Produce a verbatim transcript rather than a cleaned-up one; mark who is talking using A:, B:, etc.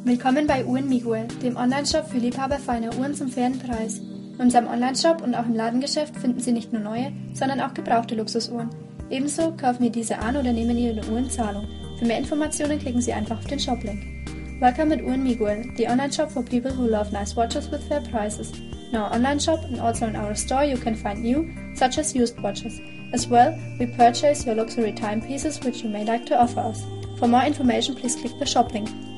A: Willkommen bei Uhren Miguel, dem Onlineshop für Liebhaber feiner Uhren zum fairen Preis. In unserem Onlineshop und auch im Ladengeschäft finden Sie nicht nur neue, sondern auch gebrauchte Luxusuhren. Ebenso kaufen wir diese an oder nehmen Ihre Uhr in Zahlung. Für mehr Informationen klicken Sie einfach auf den Shop-Link. Welcome at Uhren Miguel, the online shop for people who love nice watches with fair prices. In our online shop and also in our store you can find new, such as used watches. As well, we purchase your luxury timepieces which you may like to offer us. For more information, please click the shop link.